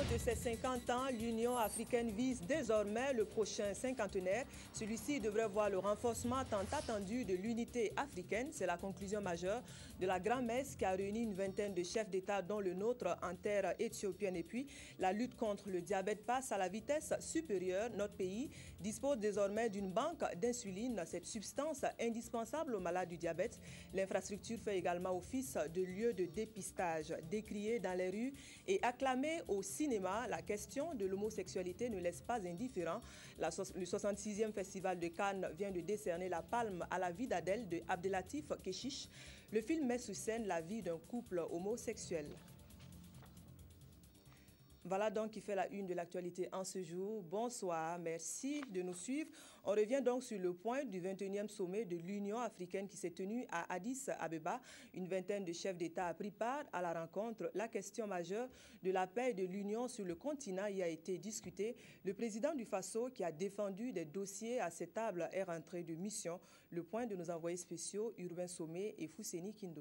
de ses 50 ans, l'Union africaine vise désormais le prochain cinquantenaire. Celui-ci devrait voir le renforcement tant attendu de l'unité africaine. C'est la conclusion majeure de la grand-messe qui a réuni une vingtaine de chefs d'État, dont le nôtre, en terre éthiopienne. Et puis, la lutte contre le diabète passe à la vitesse supérieure. Notre pays dispose désormais d'une banque d'insuline, cette substance indispensable aux malades du diabète. L'infrastructure fait également office de lieu de dépistage. Décriée dans les rues et acclamée au cinéma, la question de l'homosexualité ne laisse pas indifférent. Le 66e Festival de Cannes vient de décerner la palme à La vie d'Adèle de Abdelatif Kechiche. Le film met sur scène la vie d'un couple homosexuel. Voilà donc qui fait la une de l'actualité en ce jour. Bonsoir, merci de nous suivre. On revient donc sur le point du 21e sommet de l'Union africaine qui s'est tenu à Addis Abeba. Une vingtaine de chefs d'État a pris part à la rencontre. La question majeure de la paix et de l'union sur le continent y a été discutée. Le président du Faso, qui a défendu des dossiers à cette table, est rentré de mission. Le point de nos envoyés spéciaux, Urbain Sommet et Fousseni Kindo.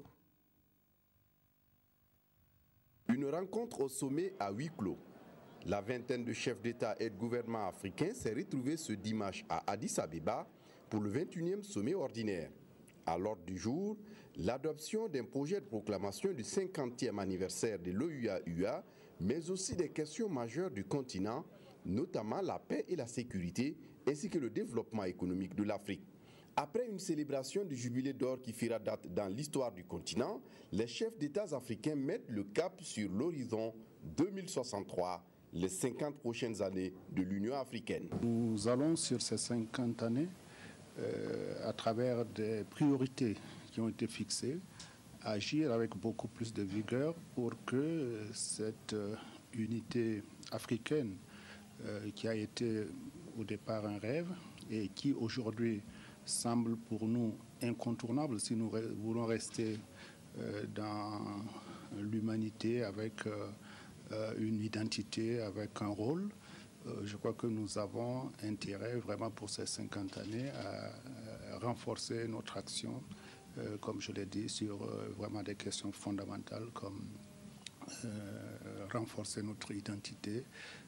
Une rencontre au sommet à huis clos. La vingtaine de chefs d'État et de gouvernement africains s'est retrouvée ce dimanche à Addis Abeba pour le 21e sommet ordinaire. À l'ordre du jour, l'adoption d'un projet de proclamation du 50e anniversaire de l'OUA-UA, mais aussi des questions majeures du continent, notamment la paix et la sécurité, ainsi que le développement économique de l'Afrique. Après une célébration du jubilé d'or qui fera date dans l'histoire du continent, les chefs d'État africains mettent le cap sur l'horizon 2063, les 50 prochaines années de l'Union africaine. Nous allons sur ces 50 années, à travers des priorités qui ont été fixées, agir avec beaucoup plus de vigueur pour que cette unité africaine qui a été au départ un rêve et qui aujourd'hui semble pour nous incontournable si nous voulons rester dans l'humanité avec une identité, avec un rôle. Je crois que nous avons intérêt vraiment pour ces 50 années à renforcer notre action, comme je l'ai dit, sur vraiment des questions fondamentales comme renforcer notre identité,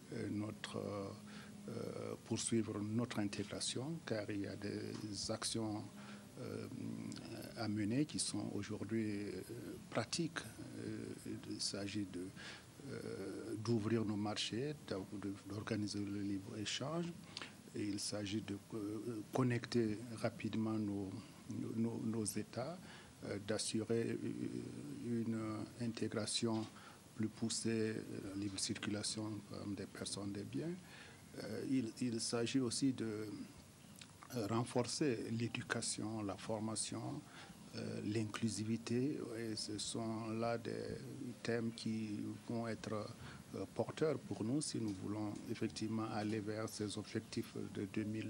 poursuivre notre intégration, car il y a des actions à mener qui sont aujourd'hui pratiques. Il s'agit d'ouvrir nos marchés, d'organiser le libre-échange. Il s'agit de connecter rapidement nos États, d'assurer une intégration plus poussée, la libre circulation des personnes, des biens. Il s'agit aussi de renforcer l'éducation, la formation, l'inclusivité. Et ce sont là des thèmes qui vont être porteurs pour nous si nous voulons effectivement aller vers ces objectifs de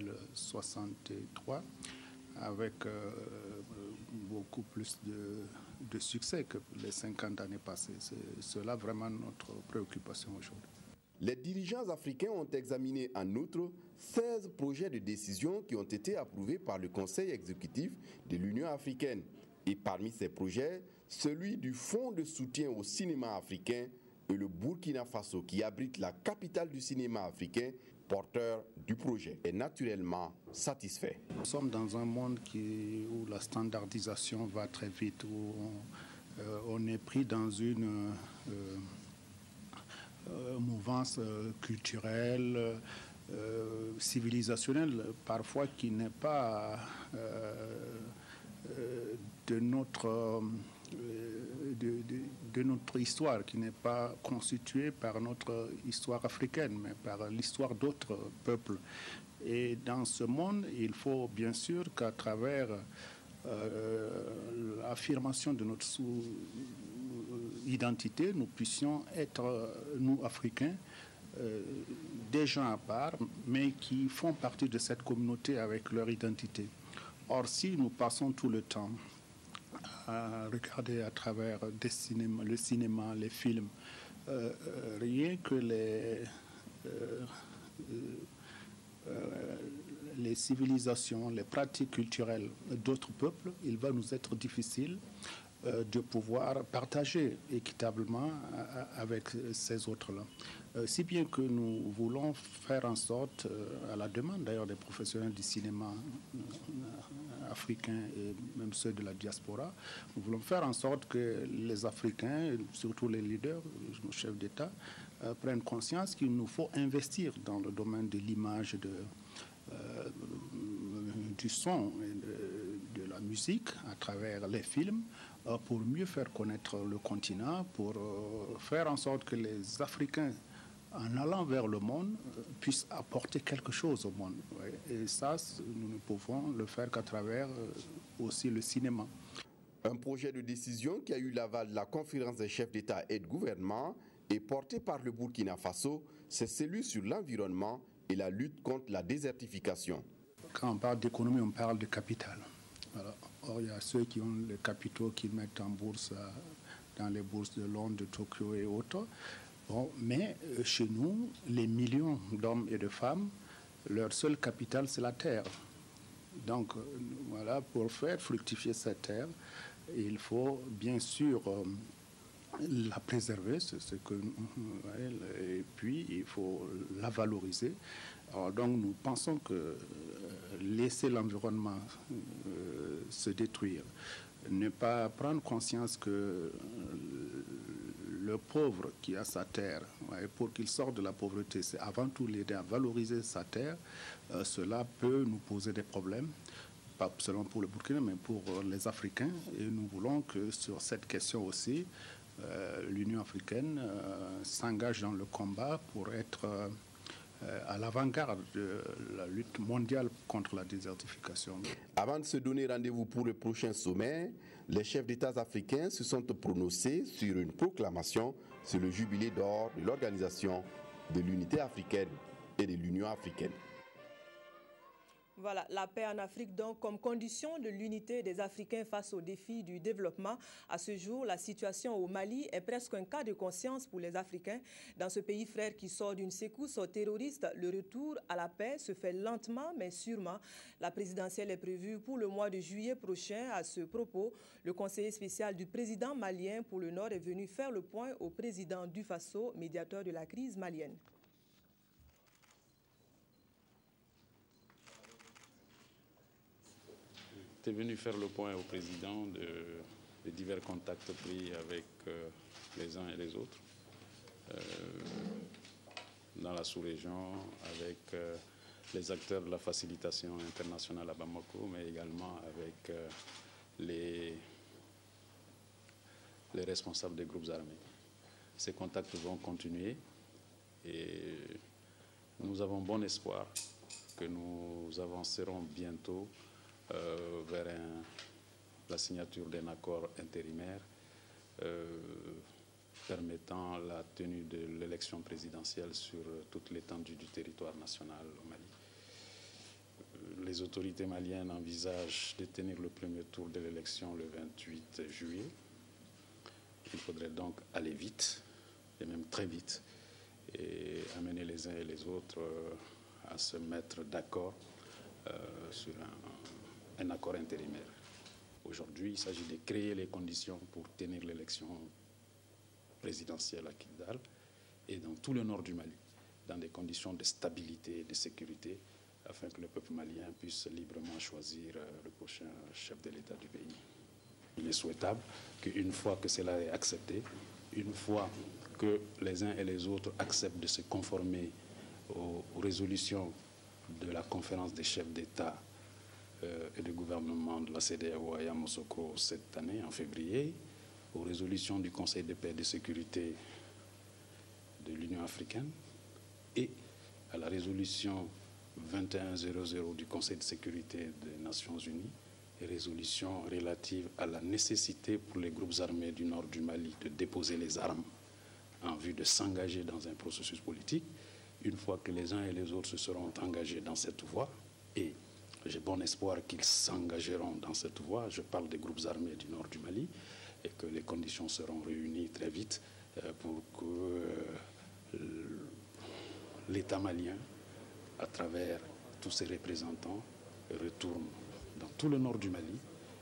2063 avec beaucoup plus de succès que les 50 années passées. C'est cela vraiment notre préoccupation aujourd'hui. Les dirigeants africains ont examiné en outre 16 projets de décision qui ont été approuvés par le Conseil exécutif de l'Union africaine. Et parmi ces projets, celui du Fonds de soutien au cinéma africain et le Burkina Faso, qui abrite la capitale du cinéma africain, porteur du projet, est naturellement satisfait. Nous sommes dans un monde où la standardisation va très vite, où on est pris dans une mouvance culturelle, civilisationnelle, parfois qui n'est pas de notre histoire, qui n'est pas constituée par notre histoire africaine, mais par l'histoire d'autres peuples. Et dans ce monde, il faut bien sûr qu'à travers l'affirmation de notre identité, nous puissions être, nous, Africains, des gens à part, mais qui font partie de cette communauté avec leur identité. Or, si nous passons tout le temps à regarder à travers le cinéma, les films, rien que les civilisations, les pratiques culturelles d'autres peuples, il va nous être difficile de pouvoir partager équitablement avec ces autres-là. Si bien que nous voulons faire en sorte, à la demande d'ailleurs des professionnels du cinéma africains et même ceux de la diaspora, nous voulons faire en sorte que les Africains, surtout les leaders, nos chefs d'État, prennent conscience qu'il nous faut investir dans le domaine de l'image, du son et de la musique à travers les films pour mieux faire connaître le continent, pour faire en sorte que les Africains, en allant vers le monde, puissent apporter quelque chose au monde. Et ça, nous ne pouvons le faire qu'à travers aussi le cinéma. Un projet de décision qui a eu l'aval de la conférence des chefs d'État et de gouvernement et porté par le Burkina Faso, c'est celui sur l'environnement et la lutte contre la désertification. Quand on parle d'économie, on parle de capital. Voilà. Or, il y a ceux qui ont les capitaux qui mettent en bourse, dans les bourses de Londres, de Tokyo et autres. Bon, mais chez nous, les millions d'hommes et de femmes, leur seul capital, c'est la terre. Donc, voilà, pour faire fructifier cette terre, il faut bien sûr la préserver, c'est ce que, et puis il faut la valoriser. Alors, donc, nous pensons que laisser l'environnement se détruire, ne pas prendre conscience que le pauvre qui a sa terre, pour qu'il sorte de la pauvreté, c'est avant tout l'aider à valoriser sa terre. Cela peut nous poser des problèmes, pas seulement pour le Burkina, mais pour les Africains. Et nous voulons que sur cette question aussi, l'Union africaine s'engage dans le combat pour être à l'avant-garde de la lutte mondiale contre la désertification. Avant de se donner rendez-vous pour le prochain sommet, les chefs d'État africains se sont prononcés sur une proclamation sur le jubilé d'or de l'Organisation de l'Unité africaine et de l'Union africaine. Voilà, la paix en Afrique donc comme condition de l'unité des Africains face aux défis du développement. À ce jour, la situation au Mali est presque un cas de conscience pour les Africains. Dans ce pays frère qui sort d'une secousse terroriste, le retour à la paix se fait lentement mais sûrement. La présidentielle est prévue pour le mois de juillet prochain. À ce propos, le conseiller spécial du président malien pour le Nord est venu faire le point au président du Faso, médiateur de la crise malienne. Est venu faire le point au président des divers contacts pris avec les uns et les autres dans la sous-région, avec les acteurs de la facilitation internationale à Bamako, mais également avec les responsables des groupes armés. Ces contacts vont continuer et nous avons bon espoir que nous avancerons bientôt vers la signature d'un accord intérimaire permettant la tenue de l'élection présidentielle sur toute l'étendue du territoire national au Mali. Les autorités maliennes envisagent de tenir le premier tour de l'élection le 28 juillet. Il faudrait donc aller vite, et même très vite, et amener les uns et les autres à se mettre d'accord sur un accord intérimaire. Aujourd'hui, il s'agit de créer les conditions pour tenir l'élection présidentielle à Kidal et dans tout le nord du Mali, dans des conditions de stabilité et de sécurité, afin que le peuple malien puisse librement choisir le prochain chef de l'État du pays. Il est souhaitable qu'une fois que cela est accepté, une fois que les uns et les autres acceptent de se conformer aux résolutions de la conférence des chefs d'État et de gouvernement de la CEDEAO à Yamoussoukro cette année, en février, aux résolutions du Conseil de paix et de sécurité de l'Union africaine et à la résolution 2100 du Conseil de sécurité des Nations unies et résolution relative à la nécessité pour les groupes armés du nord du Mali de déposer les armes en vue de s'engager dans un processus politique. Une fois que les uns et les autres se seront engagés dans cette voie, et j'ai bon espoir qu'ils s'engageront dans cette voie, je parle des groupes armés du nord du Mali, et que les conditions seront réunies très vite pour que l'État malien, à travers tous ses représentants, retourne dans tout le nord du Mali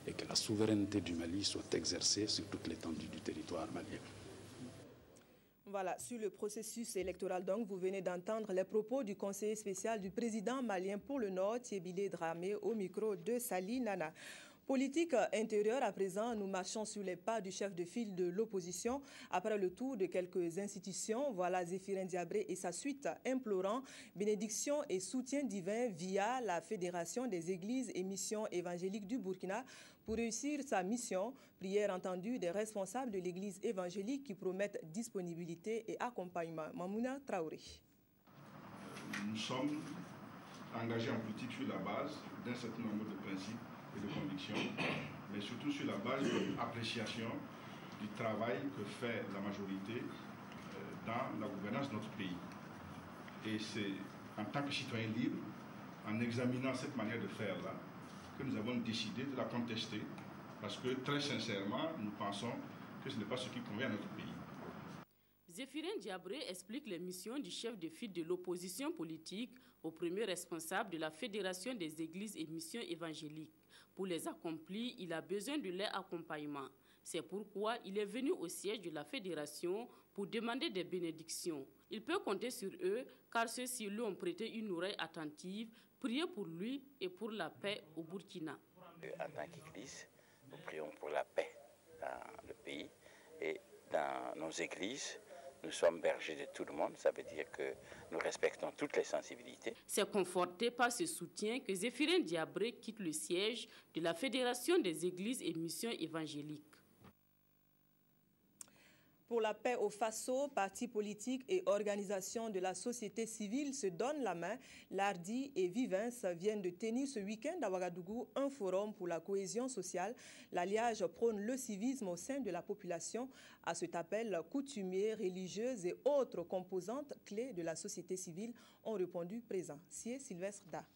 et que la souveraineté du Mali soit exercée sur toute l'étendue du territoire malien. Voilà, sur le processus électoral, donc, vous venez d'entendre les propos du conseiller spécial du président malien pour le Nord, Thiébile Dramé, au micro de Sali Nana. Politique intérieure, à présent, nous marchons sur les pas du chef de file de l'opposition. Après le tour de quelques institutions, voilà Zéphirin Diabré et sa suite implorant bénédiction et soutien divin via la Fédération des Églises et Missions évangéliques du Burkina pour réussir sa mission. Prière entendue des responsables de l'Église évangélique qui promettent disponibilité et accompagnement. Mamouna Traoré. Nous sommes engagés en politique sur la base d'un certain nombre de principes et de convictions, mais surtout sur la base de l'appréciation du travail que fait la majorité dans la gouvernance de notre pays. Et c'est en tant que citoyen libre, en examinant cette manière de faire-là, que nous avons décidé de la contester, parce que très sincèrement, nous pensons que ce n'est pas ce qui convient à notre pays. Zéphirin Diabré explique les missions du chef de file de l'opposition politique au premier responsable de la Fédération des Églises et Missions évangéliques. Pour les accomplir, il a besoin de leur accompagnement. C'est pourquoi il est venu au siège de la Fédération pour demander des bénédictions. Il peut compter sur eux, car ceux-ci lui ont prêté une oreille attentive. Priez pour lui et pour la paix au Burkina. En tant qu'Église, nous prions pour la paix dans le pays et dans nos églises. Nous sommes bergers de tout le monde, ça veut dire que nous respectons toutes les sensibilités. C'est conforté par ce soutien que Zéphirin Diabré quitte le siège de la Fédération des Églises et Missions évangéliques. Pour la paix au Faso, partis politiques et organisations de la société civile se donnent la main. Lardi et Vivens viennent de tenir ce week-end à Ouagadougou un forum pour la cohésion sociale. L'alliage prône le civisme au sein de la population. À cet appel, coutumiers, religieuses et autres composantes clés de la société civile ont répondu présents. Sié Sylvestre Da.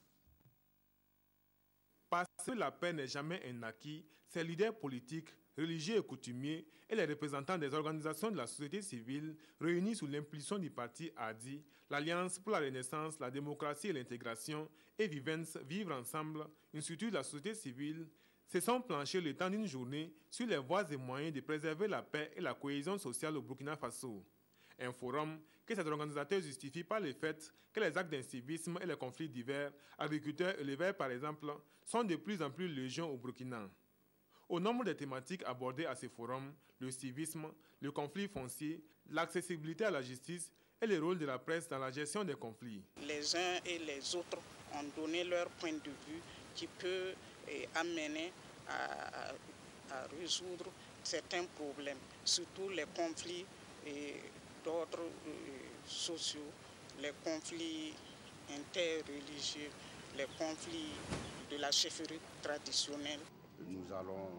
Parce que la paix n'est jamais un acquis, ces leaders politiques, religieux et coutumiers et les représentants des organisations de la société civile réunis sous l'impulsion du parti ADI, l'Alliance pour la Renaissance, la démocratie et l'intégration et Vivens Vivre ensemble, une structure de la société civile, se sont planchés le temps d'une journée sur les voies et moyens de préserver la paix et la cohésion sociale au Burkina Faso. Un forum que cet organisateur justifie par le fait que les actes d'incivisme et les conflits divers, agriculteurs et éleveurs par exemple, sont de plus en plus légion au Burkina. Au nombre des thématiques abordées à ce forum, le civisme, le conflit foncier, l'accessibilité à la justice et le rôle de la presse dans la gestion des conflits. Les uns et les autres ont donné leur point de vue qui peut amener à résoudre certains problèmes, surtout les conflits d'ordre sociaux, les conflits interreligieux, les conflits de la chefferie traditionnelle. Nous allons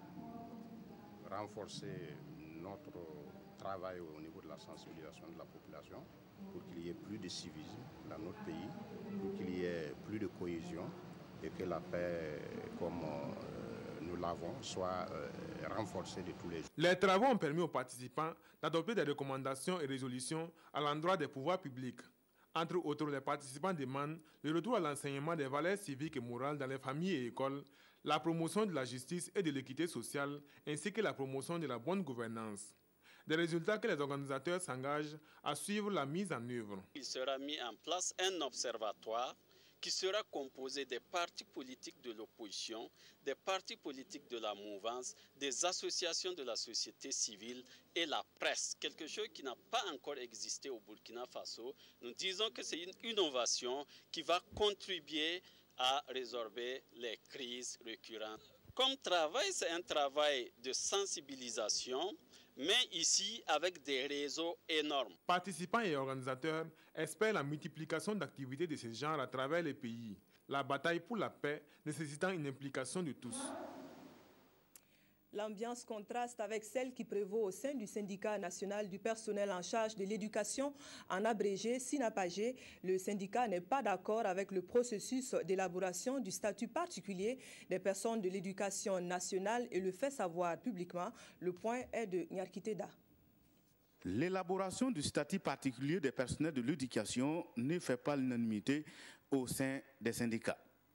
renforcer notre travail au niveau de la sensibilisation de la population pour qu'il y ait plus de civisme dans notre pays, pour qu'il y ait plus de cohésion et que la paix, comme nous l'avons, soit renforcée de tous les jours. Les travaux ont permis aux participants d'adopter des recommandations et résolutions à l'endroit des pouvoirs publics. Entre autres, les participants demandent le retour à l'enseignement des valeurs civiques et morales dans les familles et écoles, la promotion de la justice et de l'équité sociale, ainsi que la promotion de la bonne gouvernance. Des résultats que les organisateurs s'engagent à suivre la mise en œuvre. Il sera mis en place un observatoire qui sera composé des partis politiques de l'opposition, des partis politiques de la mouvance, des associations de la société civile et la presse, quelque chose qui n'a pas encore existé au Burkina Faso. Nous disons que c'est une innovation qui va contribuer à résorber les crises récurrentes. Comme travail, c'est un travail de sensibilisation, mais ici avec des réseaux énormes. Participants et organisateurs espèrent la multiplication d'activités de ce genre à travers les pays, la bataille pour la paix nécessitant une implication de tous. L'ambiance contraste avec celle qui prévaut au sein du syndicat national du personnel en charge de l'éducation, en abrégé SINAPAGé. Le syndicat n'est pas d'accord avec le processus d'élaboration du statut particulier des personnes de l'éducation nationale et le fait savoir publiquement. Le point est de Nyarkiteda. L'élaboration du statut particulier des personnels de l'éducation ne fait pas l'unanimité au sein des syndicats.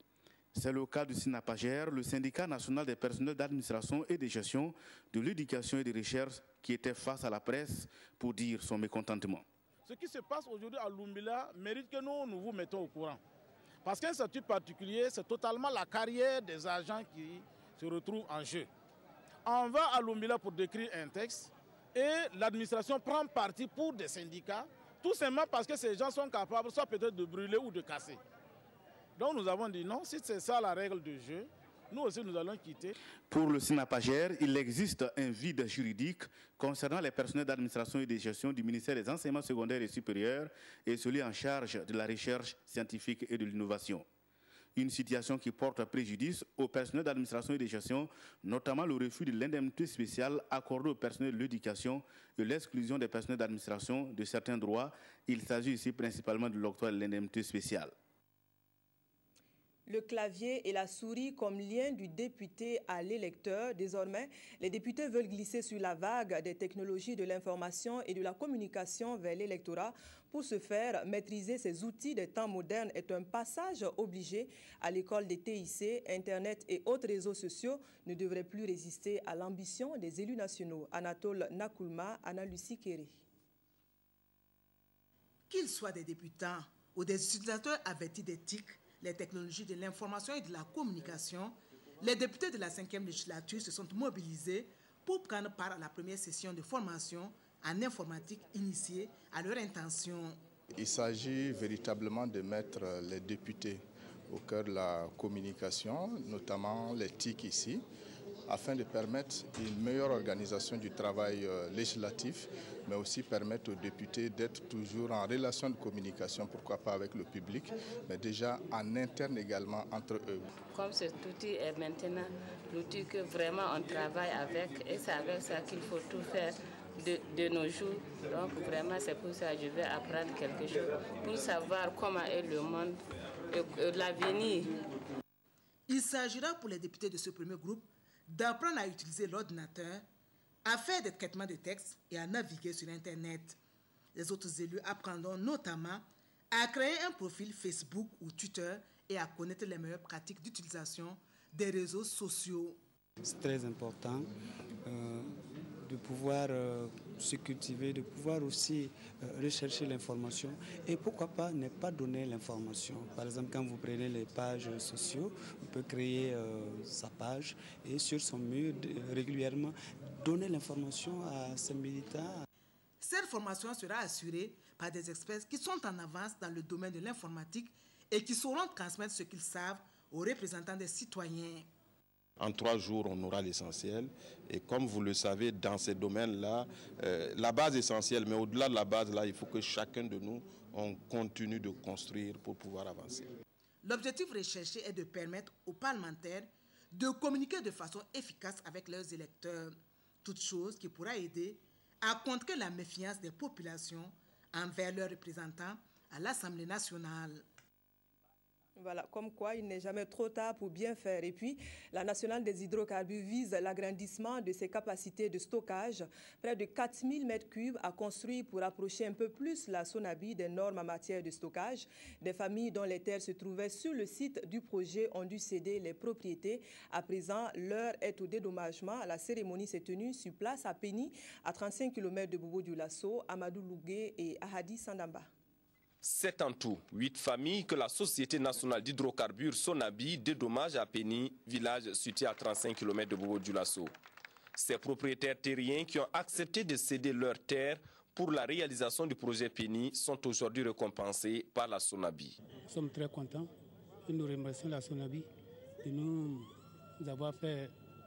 C'est le cas du SINAPAGER, le syndicat national des personnels d'administration et de gestion de l'éducation et de recherche, qui était face à la presse pour dire son mécontentement. Ce qui se passe aujourd'hui à Lumbila mérite que nous vous mettons au courant. Parce qu'un statut particulier, c'est totalement la carrière des agents qui se retrouvent en jeu. On va à Lumbila pour décrire un texte et l'administration prend parti pour des syndicats, tout simplement parce que ces gens sont capables soit peut-être de brûler ou de casser. Donc nous avons dit non, si c'est ça la règle du jeu, nous aussi nous allons quitter. Pour le SINAPAGER, il existe un vide juridique concernant les personnels d'administration et de gestion du ministère des enseignements secondaires et supérieurs et celui en charge de la recherche scientifique et de l'innovation. Une situation qui porte préjudice aux personnels d'administration et de gestion, notamment le refus de l'indemnité spéciale accordée aux personnels de l'éducation et l'exclusion des personnels d'administration de certains droits. Il s'agit ici principalement de l'octroi de l'indemnité spéciale. Le clavier et la souris comme lien du député à l'électeur. Désormais, les députés veulent glisser sur la vague des technologies de l'information et de la communication vers l'électorat. Pour ce faire, maîtriser ces outils des temps modernes est un passage obligé. À l'école des TIC, Internet et autres réseaux sociaux ne devraient plus résister à l'ambition des élus nationaux. Anatole Nakoulma, Anna-Lucie Kéré. Qu'ils soient des débutants ou des utilisateurs avertis d'éthique, les technologies de l'information et de la communication, les députés de la 5e législature se sont mobilisés pour prendre part à la première session de formation en informatique initiée à leur intention. Il s'agit véritablement de mettre les députés au cœur de la communication, notamment les TIC ici, afin de permettre une meilleure organisation du travail législatif, mais aussi permettre aux députés d'être toujours en relation de communication, pourquoi pas avec le public, mais déjà en interne également entre eux. Comme cet outil est maintenant l'outil que vraiment on travaille avec, et c'est avec ça qu'il faut tout faire de nos jours. Donc vraiment c'est pour ça que je vais apprendre quelque chose, pour savoir comment est le monde, l'avenir. Il s'agira pour les députés de ce premier groupe d'apprendre à utiliser l'ordinateur, à faire des traitements de texte et à naviguer sur Internet. Les autres élus apprendront notamment à créer un profil Facebook ou Twitter et à connaître les meilleures pratiques d'utilisation des réseaux sociaux. C'est très important de pouvoir se cultiver, de pouvoir aussi rechercher l'information et pourquoi pas ne pas donner l'information. Par exemple, quand vous prenez les pages sociaux, on peut créer sa page et sur son mur régulièrement donner l'information à ses militants. Cette formation sera assurée par des experts qui sont en avance dans le domaine de l'informatique et qui sauront transmettre ce qu'ils savent aux représentants des citoyens. En 3 jours, on aura l'essentiel. Et comme vous le savez, dans ces domaines-là, la base essentielle, mais au-delà de la base, là, il faut que chacun de nous, on continue de construire pour pouvoir avancer. L'objectif recherché est de permettre aux parlementaires de communiquer de façon efficace avec leurs électeurs. Toute chose qui pourra aider à contrer la méfiance des populations envers leurs représentants à l'Assemblée nationale. Voilà, comme quoi il n'est jamais trop tard pour bien faire. Et puis, la nationale des hydrocarbures vise l'agrandissement de ses capacités de stockage. Près de 4000 m3 à construire pour approcher un peu plus la Sonabi des normes en matière de stockage. Des familles dont les terres se trouvaient sur le site du projet ont dû céder les propriétés. À présent, l'heure est au dédommagement. La cérémonie s'est tenue sur place à Péni, à 35 km de Bobo-Dioulasso, Amadou Lougué et Ahadi Sandamba. C'est en tout 8 familles que la Société nationale d'hydrocarbures Sonabi dédommage à Péni, village situé à 35 km de Bobo-Dioulasso. Ces propriétaires terriens qui ont accepté de céder leurs terres pour la réalisation du projet Péni sont aujourd'hui récompensés par la Sonabi. Nous sommes très contents et nous remercions la Sonabi de nous avoir fait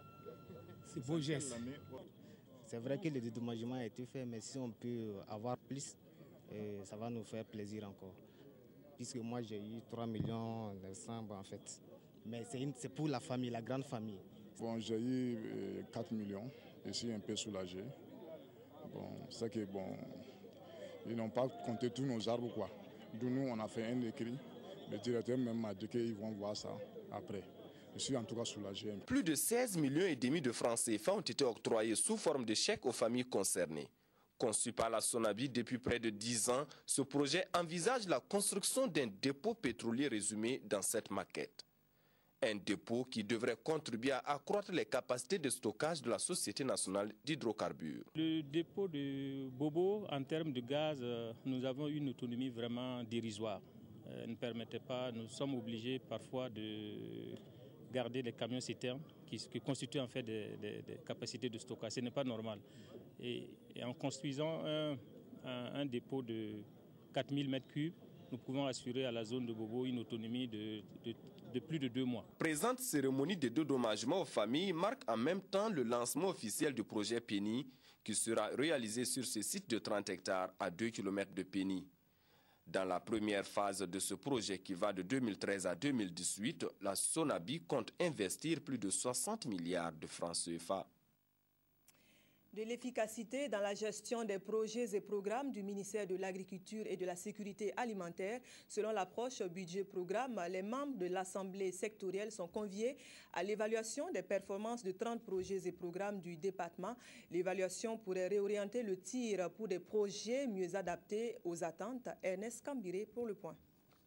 ce beau geste. C'est vrai que le dédommagement a été fait, mais si on peut avoir plus, et ça va nous faire plaisir encore. Puisque moi j'ai eu 3 900 000 en fait. Mais c'est pour la famille, la grande famille. Bon, j'ai eu 4 millions. Je suis un peu soulagé. Bon, c'est que bon, ils n'ont pas compté tous nos arbres quoi. D'où nous on a fait un écrit. Le directeur même m'a dit qu'ils vont voir ça après. Je suis en tout cas soulagé. Plus de 16,5 millions de francs CFA ont été octroyés sous forme de chèques aux familles concernées. Conçu par la Sonabi depuis près de 10 ans, ce projet envisage la construction d'un dépôt pétrolier résumé dans cette maquette. Un dépôt qui devrait contribuer à accroître les capacités de stockage de la Société nationale d'hydrocarbures. Le dépôt de Bobo, en termes de gaz, nous avons une autonomie vraiment dérisoire. Ne permettait pas, nous sommes obligés parfois de garder les camions citernes qui constituent en fait des capacités de stockage. Ce n'est pas normal. Et en construisant un dépôt de 4000 m3, nous pouvons assurer à la zone de Bobo une autonomie de plus de 2 mois. Présente cérémonie de dédommagement aux familles marque en même temps le lancement officiel du projet Péni qui sera réalisé sur ce site de 30 hectares à 2 km de Péni. Dans la première phase de ce projet qui va de 2013 à 2018, la Sonabi compte investir plus de 60 milliards de francs CFA. De l'efficacité dans la gestion des projets et programmes du ministère de l'Agriculture et de la Sécurité alimentaire. Selon l'approche budget-programme, les membres de l'Assemblée sectorielle sont conviés à l'évaluation des performances de 30 projets et programmes du département. L'évaluation pourrait réorienter le tir pour des projets mieux adaptés aux attentes. Ernest Cambiré pour le point.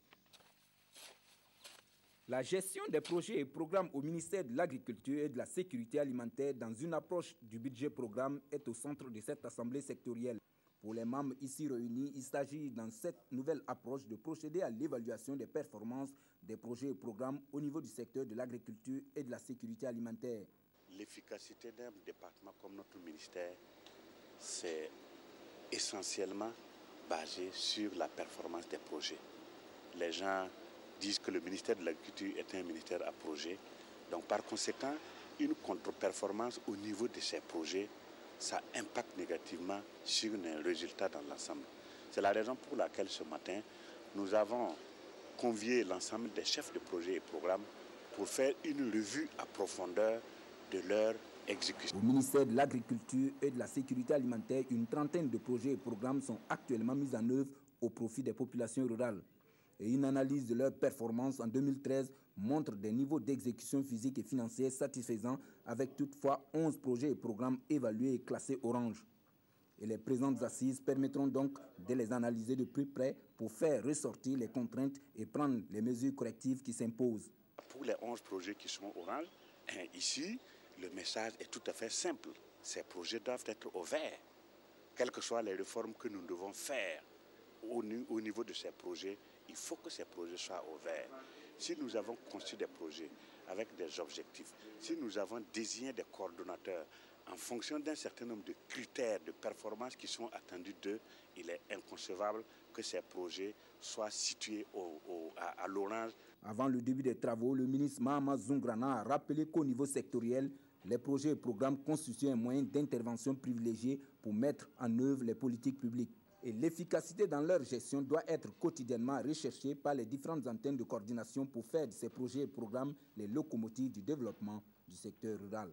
La gestion des projets et programmes au ministère de l'Agriculture et de la Sécurité alimentaire dans une approche du budget-programme est au centre de cette assemblée sectorielle. Pour les membres ici réunis, il s'agit dans cette nouvelle approche de procéder à l'évaluation des performances des projets et programmes au niveau du secteur de l'agriculture et de la sécurité alimentaire. L'efficacité d'un département comme notre ministère, c'est essentiellement basé sur la performance des projets. Les gens disent que le ministère de l'Agriculture est un ministère à projet. Donc par conséquent, une contre-performance au niveau de ces projets, ça impacte négativement sur les résultats dans l'ensemble. C'est la raison pour laquelle ce matin, nous avons convié l'ensemble des chefs de projets et programmes pour faire une revue à profondeur de leur exécution. Au ministère de l'Agriculture et de la Sécurité alimentaire, une trentaine de projets et programmes sont actuellement mis en œuvre au profit des populations rurales. Et une analyse de leur performance en 2013 montre des niveaux d'exécution physique et financière satisfaisants, avec toutefois 11 projets et programmes évalués et classés orange. Et les présentes assises permettront donc de les analyser de plus près pour faire ressortir les contraintes et prendre les mesures correctives qui s'imposent. Pour les 11 projets qui sont orange, ici, le message est tout à fait simple. Ces projets doivent être au vert. Quelles que soient les réformes que nous devons faire au niveau de ces projets, il faut que ces projets soient au vert. Si nous avons conçu des projets avec des objectifs, si nous avons désigné des coordonnateurs en fonction d'un certain nombre de critères de performance qui sont attendus d'eux, il est inconcevable que ces projets soient situés à l'orange. Avant le début des travaux, le ministre Mahama Zungrana a rappelé qu'au niveau sectoriel, les projets et programmes constituent un moyen d'intervention privilégié pour mettre en œuvre les politiques publiques. Et l'efficacité dans leur gestion doit être quotidiennement recherchée par les différentes antennes de coordination pour faire de ces projets et programmes les locomotives du développement du secteur rural.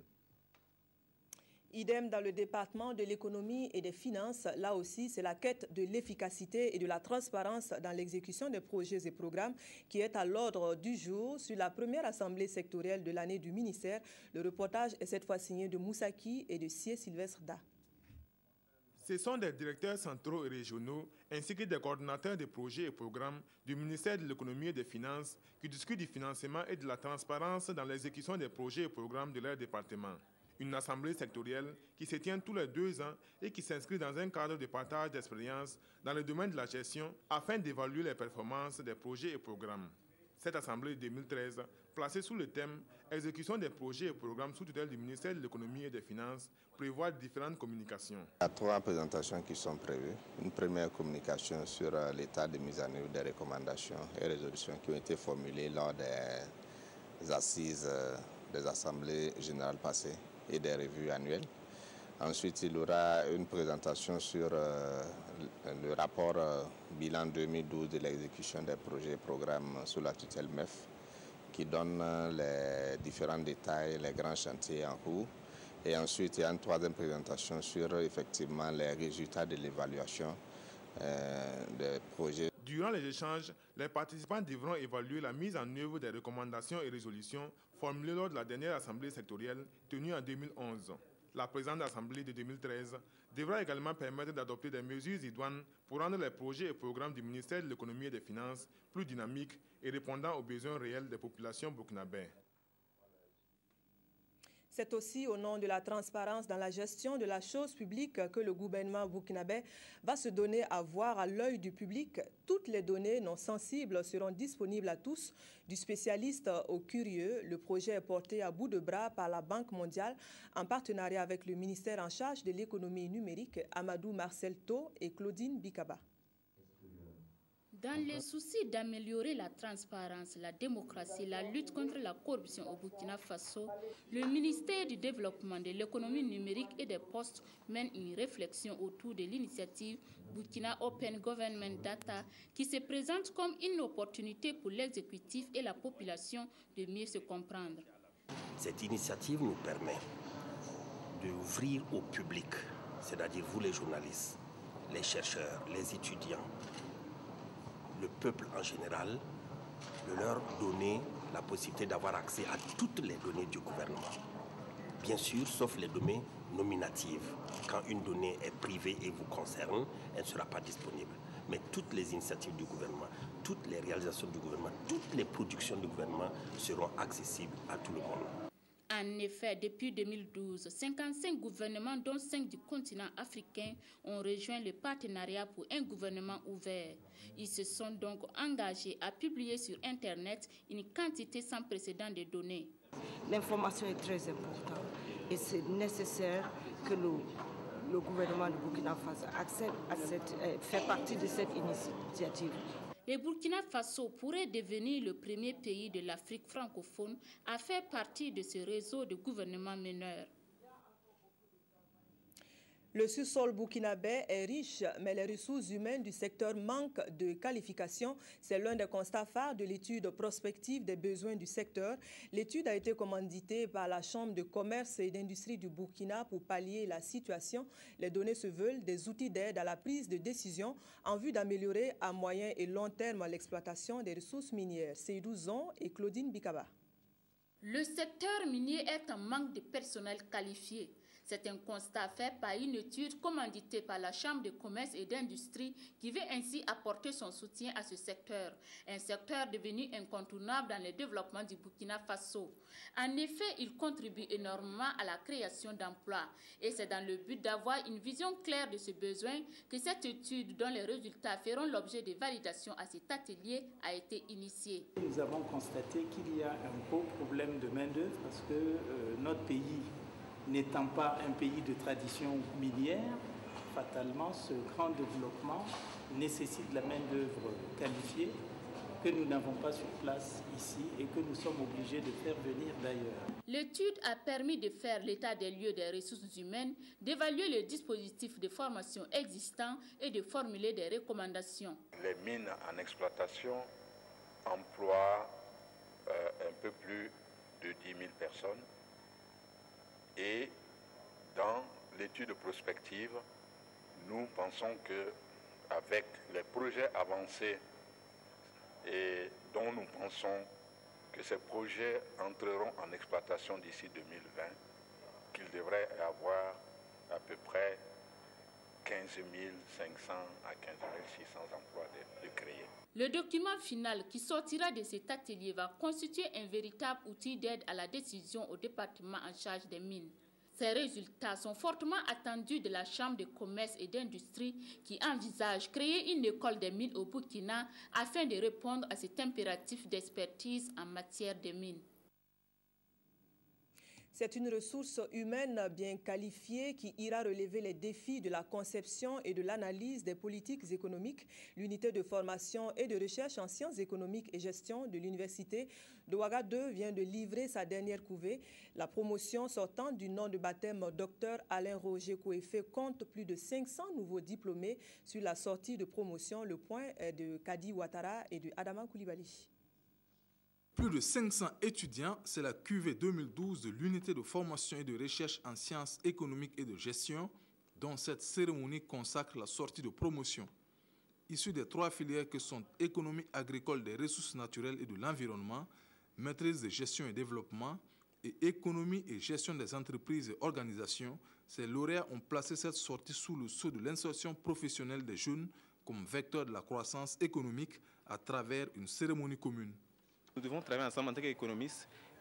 Idem dans le département de l'économie et des finances. Là aussi, c'est la quête de l'efficacité et de la transparence dans l'exécution des projets et programmes qui est à l'ordre du jour sur la première assemblée sectorielle de l'année du ministère. Le reportage est cette fois signé de Moussaki et de Sié Sylvestre Da. Ce sont des directeurs centraux et régionaux ainsi que des coordonnateurs des projets et programmes du ministère de l'économie et des finances qui discutent du financement et de la transparence dans l'exécution des projets et programmes de leur département. Une assemblée sectorielle qui se tient tous les 2 ans et qui s'inscrit dans un cadre de partage d'expérience dans le domaine de la gestion afin d'évaluer les performances des projets et programmes. Cette assemblée 2013, placée sous le thème « Exécution des projets et programmes sous tutelle du ministère de l'économie et des finances », prévoit différentes communications. Il y a 3 présentations qui sont prévues. Une première communication sur l'état de mise en œuvre des recommandations et résolutions qui ont été formulées lors des assises des assemblées générales passées et des revues annuelles. Ensuite, il y aura une présentation sur le rapport bilan 2012 de l'exécution des projets et programmes sous la tutelle MEF qui donne les différents détails, les grands chantiers en cours. Et ensuite, il y a une 3e présentation sur effectivement les résultats de l'évaluation des projets. Durant les échanges, les participants devront évaluer la mise en œuvre des recommandations et résolutions formulées lors de la dernière assemblée sectorielle tenue en 2011. La présente assemblée de 2013 devra également permettre d'adopter des mesures idoines pour rendre les projets et programmes du ministère de l'économie et des finances plus dynamiques et répondant aux besoins réels des populations burkinabées. C'est aussi au nom de la transparence dans la gestion de la chose publique que le gouvernement burkinabé va se donner à voir à l'œil du public. Toutes les données non sensibles seront disponibles à tous, du spécialiste au curieux. Le projet est porté à bout de bras par la Banque mondiale en partenariat avec le ministère en charge de l'économie numérique, Amadou Marcel Tho et Claudine Bikaba. Dans le souci d'améliorer la transparence, la démocratie, la lutte contre la corruption au Burkina Faso, le ministère du Développement de l'économie numérique et des postes mène une réflexion autour de l'initiative Burkina Open Government Data qui se présente comme une opportunité pour l'exécutif et la population de mieux se comprendre. Cette initiative nous permet d'ouvrir au public, c'est-à-dire vous les journalistes, les chercheurs, les étudiants, le peuple en général, de leur donner la possibilité d'avoir accès à toutes les données du gouvernement. Bien sûr, sauf les données nominatives. Quand une donnée est privée et vous concerne, elle ne sera pas disponible. Mais toutes les initiatives du gouvernement, toutes les réalisations du gouvernement, toutes les productions du gouvernement seront accessibles à tout le monde. En effet, depuis 2012, 55 gouvernements, dont 5 du continent africain, ont rejoint le partenariat pour un gouvernement ouvert. Ils se sont donc engagés à publier sur Internet une quantité sans précédent de données. L'information est très importante et c'est nécessaire que le gouvernement du Burkina Faso accepte fait partie de cette initiative. Le Burkina Faso pourrait devenir le premier pays de l'Afrique francophone à faire partie de ce réseau de gouvernements meneurs. Le sous-sol burkinabé est riche, mais les ressources humaines du secteur manquent de qualification. C'est l'un des constats phares de l'étude prospective des besoins du secteur. L'étude a été commanditée par la Chambre de commerce et d'industrie du Burkina pour pallier la situation. Les données se veulent des outils d'aide à la prise de décision en vue d'améliorer à moyen et long terme l'exploitation des ressources minières. Seydou Zon et Claudine Bikaba. Le secteur minier est en manque de personnel qualifié. C'est un constat fait par une étude commanditée par la Chambre de commerce et d'industrie qui veut ainsi apporter son soutien à ce secteur, un secteur devenu incontournable dans le développement du Burkina Faso. En effet, il contribue énormément à la création d'emplois et c'est dans le but d'avoir une vision claire de ce besoin que cette étude, dont les résultats feront l'objet de validation à cet atelier, a été initiée. Nous avons constaté qu'il y a un gros problème de main-d'œuvre parce que notre pays, n'étant pas un pays de tradition minière, fatalement, ce grand développement nécessite la main-d'œuvre qualifiée que nous n'avons pas sur place ici et que nous sommes obligés de faire venir d'ailleurs. L'étude a permis de faire l'état des lieux des ressources humaines, d'évaluer les dispositifs de formation existants et de formuler des recommandations. Les mines en exploitation emploient un peu plus de 10 000 personnes. Et dans l'étude prospective, nous pensons qu'avec les projets avancés et dont nous pensons que ces projets entreront en exploitation d'ici 2020, qu'il devrait y avoir à peu près 15 500 à 15 600 emplois de créés. Le document final qui sortira de cet atelier va constituer un véritable outil d'aide à la décision au département en charge des mines. Ces résultats sont fortement attendus de la Chambre de commerce et d'industrie qui envisage créer une école des mines au Burkina afin de répondre à cet impératif d'expertise en matière de mines. C'est une ressource humaine bien qualifiée qui ira relever les défis de la conception et de l'analyse des politiques économiques. L'unité de formation et de recherche en sciences économiques et gestion de l'Université de Ouaga 2 vient de livrer sa dernière couvée. La promotion sortant du nom de baptême Dr Alain Roger Kouefé compte plus de 500 nouveaux diplômés sur la sortie de promotion. Le point est de Kadi Ouattara et de Adama Koulibaly. Plus de 500 étudiants, c'est la cuvée 2012 de l'unité de formation et de recherche en sciences économiques et de gestion, dont cette cérémonie consacre la sortie de promotion. Issus des 3 filières que sont économie agricole des ressources naturelles et de l'environnement, maîtrise de gestion et développement, et économie et gestion des entreprises et organisations, ces lauréats ont placé cette sortie sous le sceau de l'insertion professionnelle des jeunes comme vecteur de la croissance économique à travers une cérémonie commune. Nous devons travailler ensemble en tant qu'économistes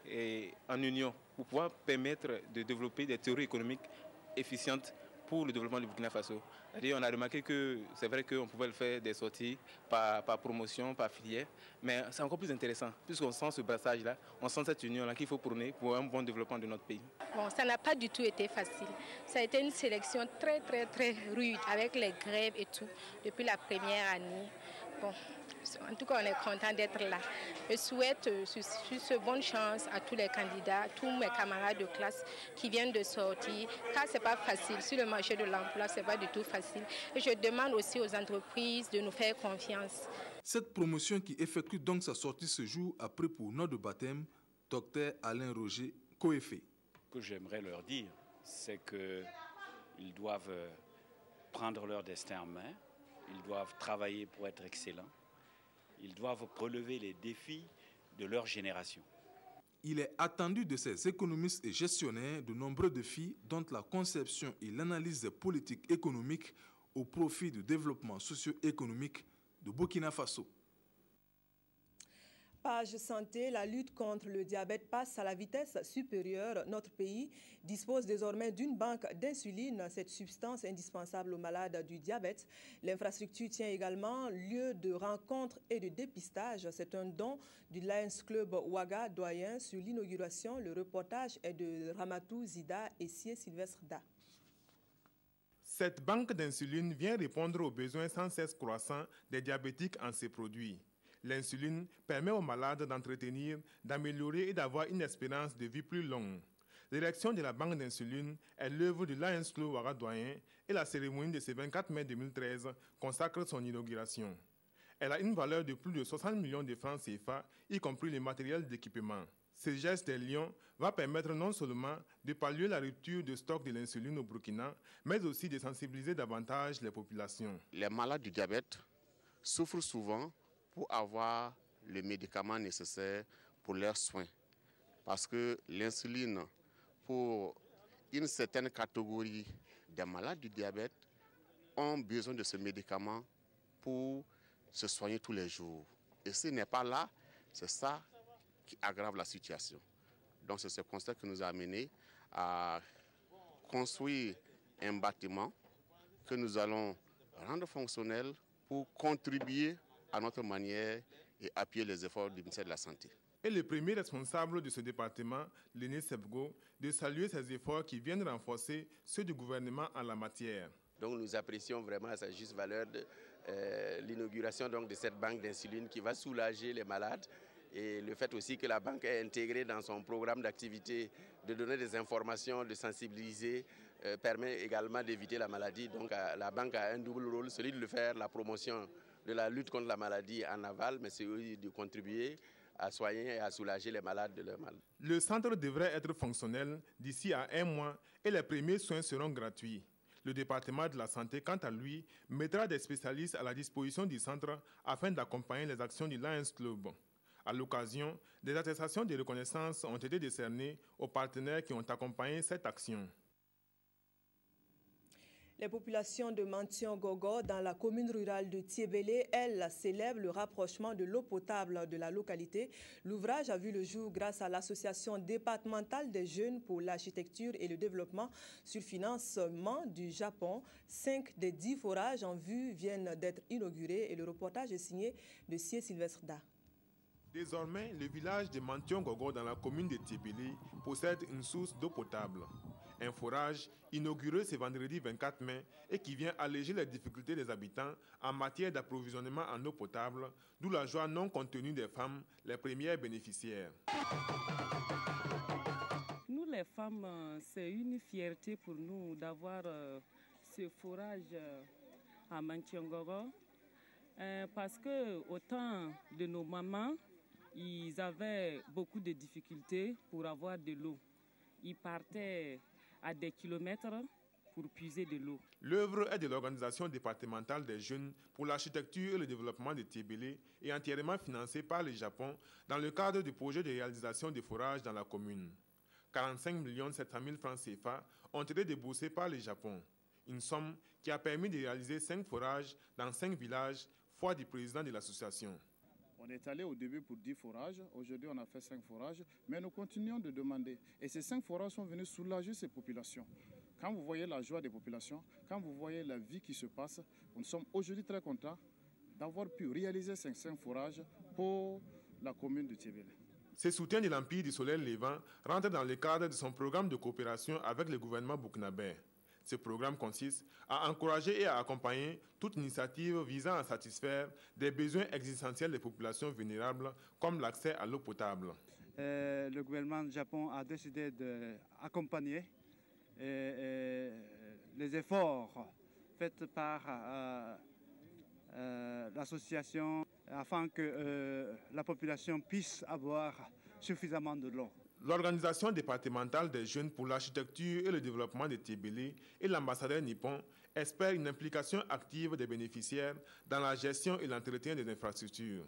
en union pour pouvoir permettre de développer des théories économiques efficientes pour le développement du Burkina Faso. C'est-à-dire, on a remarqué que c'est vrai qu'on pouvait le faire des sorties par promotion, par filière, mais c'est encore plus intéressant, puisqu'on sent ce brassage-là, on sent cette union-là qu'il faut prôner pour un bon développement de notre pays. Bon, ça n'a pas du tout été facile. Ça a été une sélection très rude, avec les grèves et tout, depuis la première année. Bon, en tout cas, on est content d'être là. Je souhaite bonne chance à tous les candidats, tous mes camarades de classe qui viennent de sortir, car ce n'est pas facile. Sur le marché de l'emploi, ce n'est pas du tout facile. Et je demande aussi aux entreprises de nous faire confiance. Cette promotion qui effectue donc sa sortie ce jour après pour nom de baptême, Dr Alain Roger Coeffé. Ce que j'aimerais leur dire, c'est qu'ils doivent prendre leur destin en main, ils doivent travailler pour être excellents. Ils doivent relever les défis de leur génération. Il est attendu de ces économistes et gestionnaires de nombreux défis dont la conception et l'analyse des politiques économiques au profit du développement socio-économique de Burkina Faso. Page santé, la lutte contre le diabète passe à la vitesse supérieure. Notre pays dispose désormais d'une banque d'insuline, cette substance indispensable aux malades du diabète. L'infrastructure tient également lieu de rencontres et de dépistage. C'est un don du Lions Club Ouaga Doyen sur l'inauguration. Le reportage est de Ramatou Zida et Sié Sylvestre Da. Cette banque d'insuline vient répondre aux besoins sans cesse croissants des diabétiques en ses produits. L'insuline permet aux malades d'entretenir, d'améliorer et d'avoir une espérance de vie plus longue. L'érection de la banque d'insuline est l'œuvre du Lions Club Ouaga Doyen et la cérémonie de ce 24 mai 2013 consacre son inauguration. Elle a une valeur de plus de 60 millions de francs CFA, y compris le matériel d'équipement. Ce geste des Lions va permettre non seulement de pallier la rupture de stock de l'insuline au Burkina, mais aussi de sensibiliser davantage les populations. Les malades du diabète souffrent souvent pour avoir le médicament nécessaire pour leurs soins. Parce que l'insuline, pour une certaine catégorie des malades du diabète, ont besoin de ce médicament pour se soigner tous les jours. Et ce n'est pas là, c'est ça qui aggrave la situation. Donc c'est ce constat qui nous a amené à construire un bâtiment que nous allons rendre fonctionnel pour contribuer à notre manière et appuyer les efforts du ministère de la Santé. Et le premier responsable de ce département, Léné Sebgo, de saluer ces efforts qui viennent renforcer ceux du gouvernement en la matière. Donc nous apprécions vraiment à sa juste valeur l'inauguration de cette banque d'insuline qui va soulager les malades et le fait aussi que la banque est intégrée dans son programme d'activité de donner des informations, de sensibiliser, permet également d'éviter la maladie. Donc la banque a un double rôle, celui de faire la promotion de la lutte contre la maladie en aval, mais c'est aussi de contribuer à soigner et à soulager les malades de leur mal. Le centre devrait être fonctionnel d'ici à 1 mois et les premiers soins seront gratuits. Le département de la santé, quant à lui, mettra des spécialistes à la disposition du centre afin d'accompagner les actions du Lions Club. À l'occasion, des attestations de reconnaissance ont été décernées aux partenaires qui ont accompagné cette action. Les populations de Mantion-Gogo dans la commune rurale de Tiébélé, elles, célèbrent le rapprochement de l'eau potable de la localité. L'ouvrage a vu le jour grâce à l'association départementale des jeunes pour l'architecture et le développement sur financement du Japon. 5 des 10 forages en vue viennent d'être inaugurés et le reportage est signé de Sié Sylvestre Da. Désormais, le village de Mantion-Gogo dans la commune de Tiébélé possède une source d'eau potable. Un forage inauguré ce vendredi 24 mai et qui vient alléger les difficultés des habitants en matière d'approvisionnement en eau potable, d'où la joie non contenue des femmes, les premières bénéficiaires. Nous les femmes, c'est une fierté pour nous d'avoir ce forage à Mantion-Gogo parce que au temps de nos mamans, ils avaient beaucoup de difficultés pour avoir de l'eau. Ils partaient à des kilomètres pour puiser de l'eau. L'œuvre est de l'Organisation départementale des jeunes pour l'architecture et le développement de Tiébélé et entièrement financée par le Japon dans le cadre du projet de réalisation des forages dans la commune. 45 700 000 francs CFA ont été déboursés par le Japon. Une somme qui a permis de réaliser 5 forages dans 5 villages, foi du président de l'association. On est allé au début pour 10 forages, aujourd'hui on a fait 5 forages, mais nous continuons de demander. Et ces 5 forages sont venus soulager ces populations. Quand vous voyez la joie des populations, quand vous voyez la vie qui se passe, nous sommes aujourd'hui très contents d'avoir pu réaliser ces 5 forages pour la commune de Tchébélé. Ce soutien de l'Empire du Soleil Levant rentre dans le cadre de son programme de coopération avec le gouvernement burkinabé. Ce programme consiste à encourager et à accompagner toute initiative visant à satisfaire des besoins existentiels des populations vulnérables, comme l'accès à l'eau potable. Le gouvernement du Japon a décidé d'accompagner les efforts faits par l'association afin que la population puisse avoir suffisamment de l'eau. L'Organisation départementale des jeunes pour l'architecture et le développement de Tébélé et l'ambassadeur nippon espèrent une implication active des bénéficiaires dans la gestion et l'entretien des infrastructures.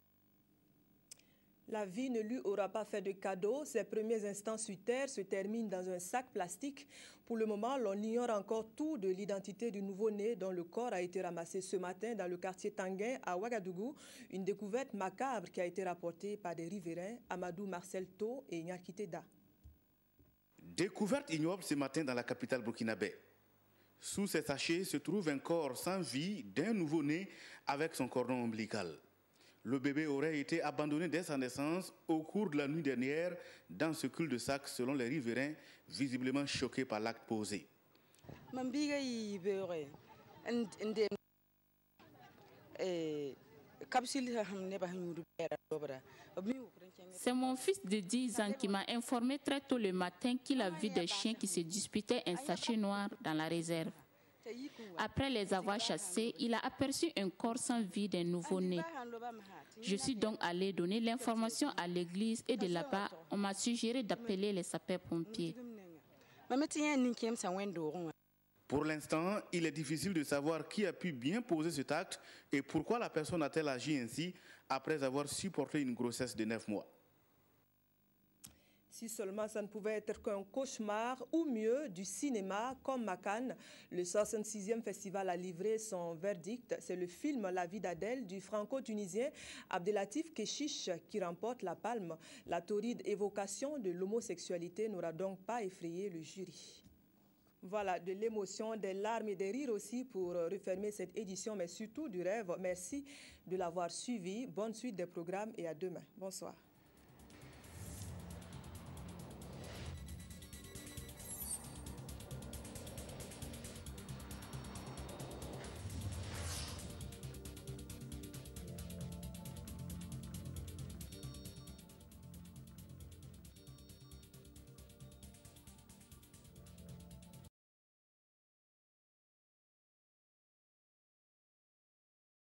La vie ne lui aura pas fait de cadeau. Ses premiers instants sur Terre se terminent dans un sac plastique. Pour le moment, l'on ignore encore tout de l'identité du nouveau-né dont le corps a été ramassé ce matin dans le quartier Tanguin à Ouagadougou. Une découverte macabre qui a été rapportée par des riverains, Amadou Marcel To et Nyakite Da. Découverte ignoble ce matin dans la capitale burkinabé. Sous ces sachets se trouve un corps sans vie d'un nouveau-né avec son cordon ombilical. Le bébé aurait été abandonné dès sa naissance au cours de la nuit dernière dans ce cul-de-sac selon les riverains, visiblement choqués par l'acte posé. C'est mon fils de 10 ans qui m'a informé très tôt le matin qu'il a vu des chiens qui se disputaient un sachet noir dans la réserve. Après les avoir chassés, il a aperçu un corps sans vie d'un nouveau-né. Je suis donc allée donner l'information à l'église et de là-bas, on m'a suggéré d'appeler les sapeurs-pompiers. Pour l'instant, il est difficile de savoir qui a pu bien poser cet acte et pourquoi la personne a-t-elle agi ainsi après avoir supporté une grossesse de 9 mois. Si seulement ça ne pouvait être qu'un cauchemar, ou mieux, du cinéma, comme Makan. Le 66e festival a livré son verdict. C'est le film La vie d'Adèle du franco-tunisien Abdelatif Kechiche qui remporte la palme. La torride évocation de l'homosexualité n'aura donc pas effrayé le jury. Voilà, de l'émotion, des larmes et des rires aussi pour refermer cette édition, mais surtout du rêve. Merci de l'avoir suivi. Bonne suite des programmes et à demain. Bonsoir.